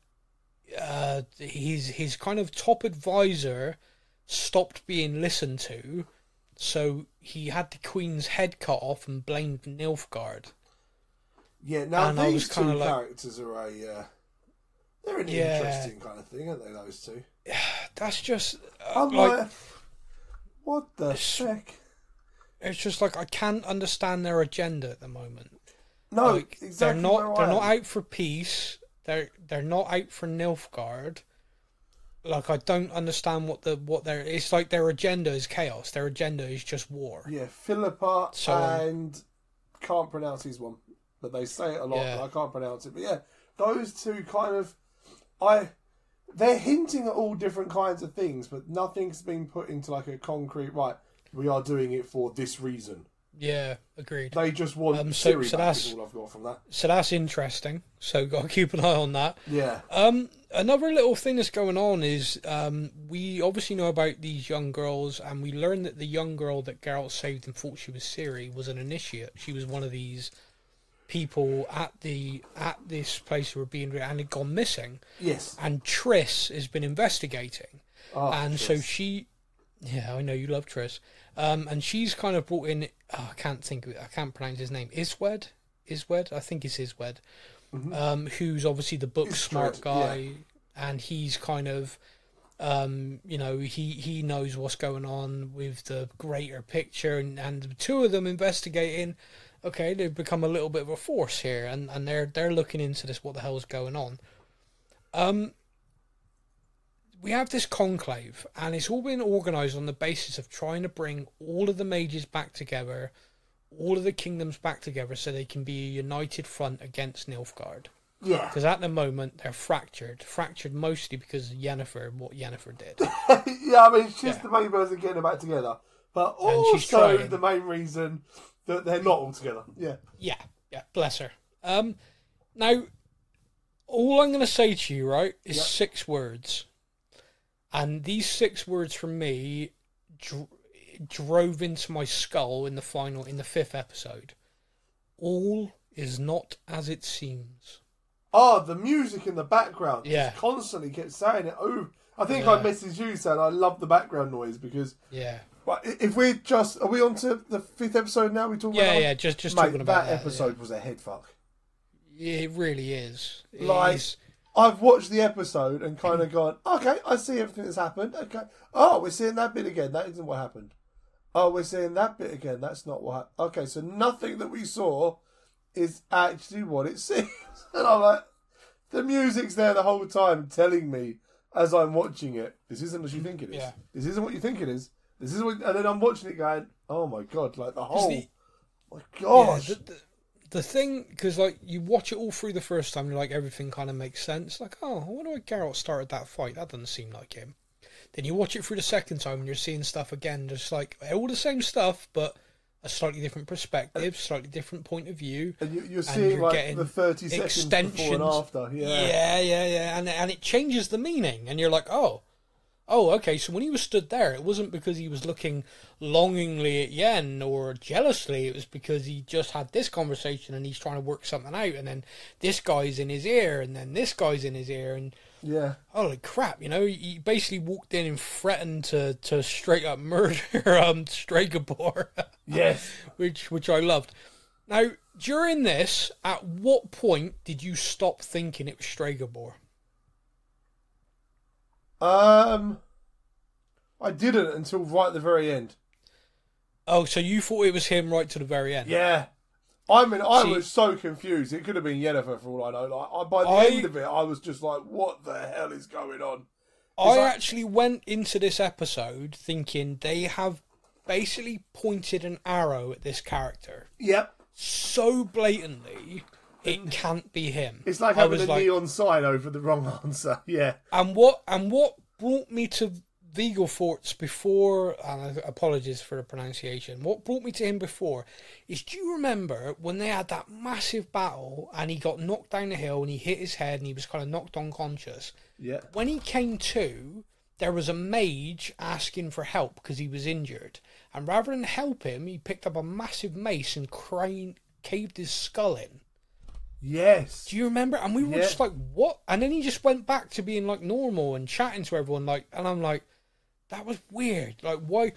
his kind of top advisor stopped being listened to, so he had the queen's head cut off and blamed Nilfgaard. Yeah, now And I was these two kinda like- characters are they're an interesting kind of thing, aren't they, those two? That's just... I'm like, what the heck? It's just like, I can't understand their agenda at the moment. No, Like, exactly. they're not out for peace. They're not out for Nilfgaard. Like, I don't understand what their... It's like their agenda is chaos. Their agenda is just war. Yeah, Philippa and... Can't pronounce his one. But they say it a lot, but I can't pronounce it. But yeah, those two kind of... They're hinting at all different kinds of things, but nothing's been put into like a concrete, right, we are doing it for this reason. Yeah, agreed. They just want Ciri back is all I've got from that. So that's interesting. So got to keep an eye on that. Yeah. Another little thing that's going on is we obviously know about these young girls, and we learned that the young girl that Geralt saved and thought she was Ciri was an initiate. She was one of these people at this place who were being and had gone missing. Yes. And Triss has been investigating, and Triss. so she, yeah, I know you love Triss, and she's kind of brought in. I can't pronounce his name. Iswed, I think it's Iswed, who's obviously the book smart guy, and he's kind of, he knows what's going on with the greater picture, and the two of them investigating. Okay, they've become a little bit of a force here, and they're looking into this. What the hell is going on? We have this conclave, and it's all been organised on the basis of trying to bring all of the mages back together, all of the kingdoms back together, so they can be a united front against Nilfgaard. Yeah. Because at the moment they're fractured mostly because of what Yennefer did. Yeah, I mean, she's the main person getting them back together, but also the main reason that they're not all together. Yeah. Yeah, bless her. Now, all I'm going to say to you, right, is 6 words. And these 6 words from me drove into my skull in the 5th episode. All is not as it seems. Oh, the music in the background. Yeah. Just constantly kept saying it. Oh, I think I messaged you saying I love the background noise because... Yeah. But if we're are we on to the 5th episode now? We talking about... Yeah, just mate, talking about that episode was a head fuck. Yeah, it really is. I've watched the episode and kind of gone, okay, I see everything that's happened. Okay. Oh, we're seeing that bit again. That isn't what happened. Oh, we're seeing that bit again. That's not what happened. Okay, so nothing that we saw is actually what it seems. And I'm like, the music's there the whole time telling me as I'm watching it, this isn't what you think it is. Yeah. This isn't what you think it is. This is what, and then I'm watching it going, oh my God, like the whole, my gosh. Yeah, the thing, because like you watch it all through the first time, you're like, everything kind of makes sense. Like, oh, I wonder why Geralt started that fight. That doesn't seem like him. Then you watch it through the second time and you're seeing stuff again, just like all the same stuff, but a slightly different perspective, slightly different point of view. And you're seeing you're like the 30 seconds before and after. Yeah. And it changes the meaning. And you're like, oh, okay, so when he was stood there, it wasn't because he was looking longingly at Yenn or jealously. It was because he just had this conversation and he's trying to work something out. And then this guy's in his ear, and then this guy's in his ear. And holy crap, he basically walked in and threatened to straight up murder Stregobor. Yes. which I loved. Now, during this, at what point did you stop thinking it was Stregobor? I didn't until right at the very end. Oh, so you thought it was him right to the very end? Yeah. I mean, I was so confused. It could have been Yennefer for all I know. Like, by the end of it, I was just like, what the hell is going on? I actually went into this episode thinking they have basically pointed an arrow at this character. Yep. So blatantly, it can't be him. It's like having a neon sign over the wrong answer. Yeah. And what brought me to Vigelfort's before, and apologies for the pronunciation, what brought me to him before is, do you remember when they had that massive battle and he got knocked down the hill and he hit his head and he was kind of knocked unconscious? Yeah. When he came to, there was a mage asking for help because he was injured. And rather than help him, he picked up a massive mace and caved his skull in. Yes. Do you remember? And we were just like, what? And then he just went back to being like normal and chatting to everyone. And I'm like, that was weird. Like, why?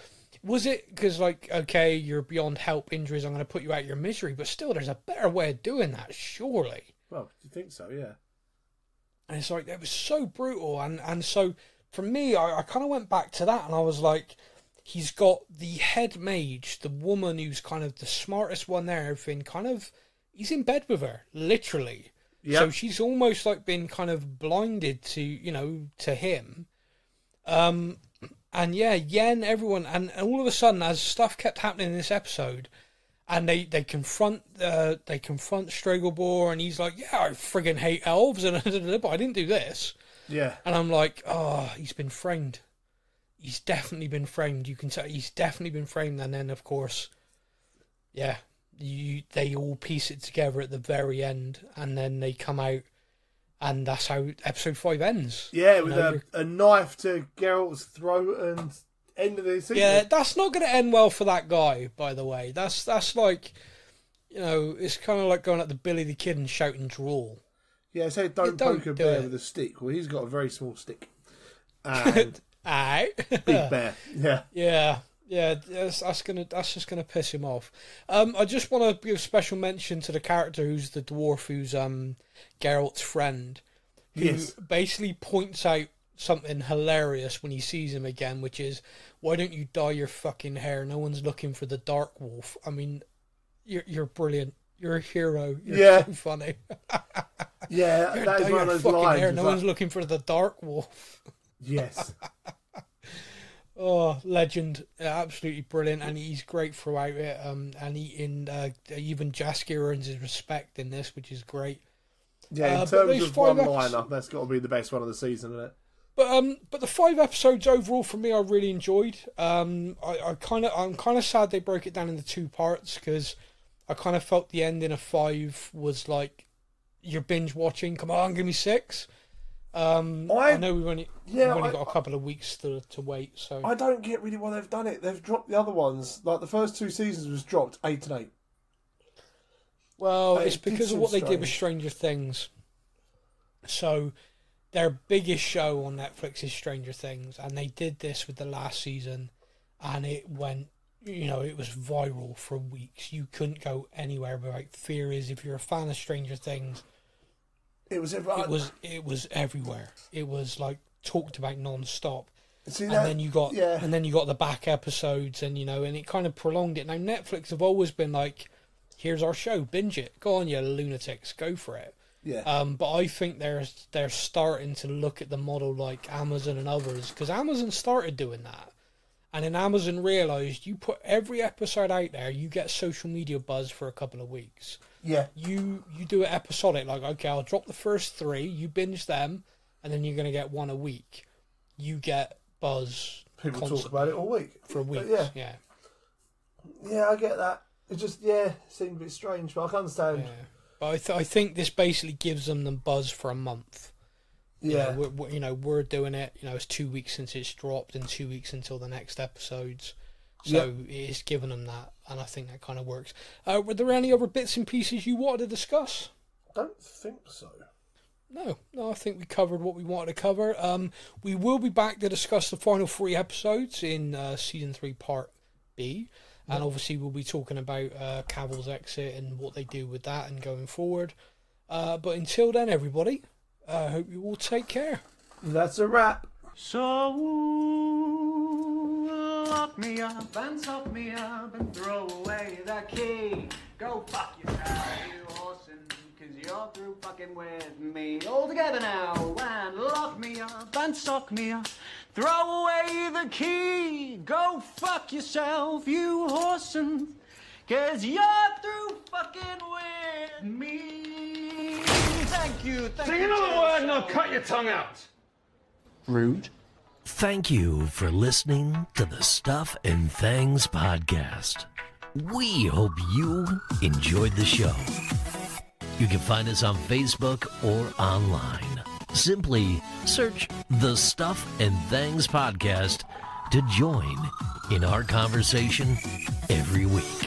Was it because, like, okay, you're beyond help, injuries, I'm going to put you out of your misery, but still, there's a better way of doing that, surely. Well, do you think so? Yeah. And it's like, it was so brutal. And so, for me, I kind of went back to that, and I was like, he's got the head mage, the woman who's kind of the smartest one there, everything, kind of, he's in bed with her, literally. Yep. So she's almost like been kind of blinded to, you know, to him. And yeah, Yenn, everyone, and all of a sudden, as stuff kept happening in this episode, and they confront Stregobor, and he's like, yeah, I friggin' hate elves, and but I didn't do this. Yeah. And I'm like, oh, he's been framed. He's definitely been framed. You can tell he's definitely been framed. And then, of course, yeah, they all piece it together at the very end, and then they come out. And that's how episode 5 ends. Yeah, with a knife to Geralt's throat and end of the season. Yeah, that's not going to end well for that guy, by the way. That's like, you know, it's kind of like going at the Billy the Kid and shouting drawl. Yeah, so don't poke a bear with a stick. Well, he's got a very small stick. And big bear. Yeah. Yeah. Yeah, that's just gonna piss him off. I just want to give special mention to the character who's the dwarf, who's Geralt's friend, who basically points out something hilarious when he sees him again, which is, why don't you dye your fucking hair? No one's looking for the dark wolf. I mean, you're brilliant. You're a hero. You're so funny. Yeah, that is one of those lines. Hair. No one's looking for the dark wolf. Yes. Oh, legend. Absolutely brilliant, and he's great throughout it. And even Jaskier earns his respect in this, which is great. Yeah, in terms of one-liner, that's got to be the best one of the season, isn't it? But the 5 episodes overall for me, I really enjoyed. I'm kind of sad they broke it down into 2 parts, because I kind of felt the ending of 5 was like, you're binge watching. Come on, give me 6. I know we've only got a couple of weeks to wait. So I don't get really why they've done it. They've dropped the other ones. Like the first 2 seasons was dropped 8 and 8. Well, it's because of what they did with Stranger Things. So their biggest show on Netflix is Stranger Things, and they did this with the last season, and it went, you know, it was viral for weeks. You couldn't go anywhere without theories. If you're a fan of Stranger Things, it was everywhere. It was like talked about non-stop. Then you got the back episodes, and you know, and it kind of prolonged it. Now Netflix have always been like, here's our show, binge it, go on, you lunatics, go for it. Yeah. But I think they're starting to look at the model like Amazon and others, because Amazon started doing that, and then Amazon realised, you put every episode out there, you get social media buzz for a couple of weeks. Yeah. You do it episodic, like, okay, I'll drop the first 3, you binge them, and then you're going to get 1 a week. You get buzz. People talk about it all week. For weeks, yeah. Yeah, I get that. It just, seemed a bit strange, but I can understand. Yeah. But I think this basically gives them the buzz for a month. Yeah. We're doing it, it's 2 weeks since it's dropped and 2 weeks until the next episodes. So it's given them that, and I think that kind of works. Were there any other bits and pieces you wanted to discuss? I don't think so. No, I think we covered what we wanted to cover. We will be back to discuss the final 3 episodes in Season 3 Part B. And obviously we'll be talking about Cavill's exit and what they do with that and going forward. But until then, everybody, I hope you all take care. That's a wrap. So lock me up and suck me up and throw away that key. Go fuck yourself, you horsing, cause you're through fucking with me. All together now, and lock me up and suck me up. Throw away the key. Go fuck yourself, you horsing, cause you're through fucking with me. Thank you. Say another word and I'll cut your tongue out. Rude. Thank you for listening to the Stuff and Things podcast. We hope you enjoyed the show. You can find us on Facebook or online. Simply search the Stuff and Things podcast to join in our conversation every week.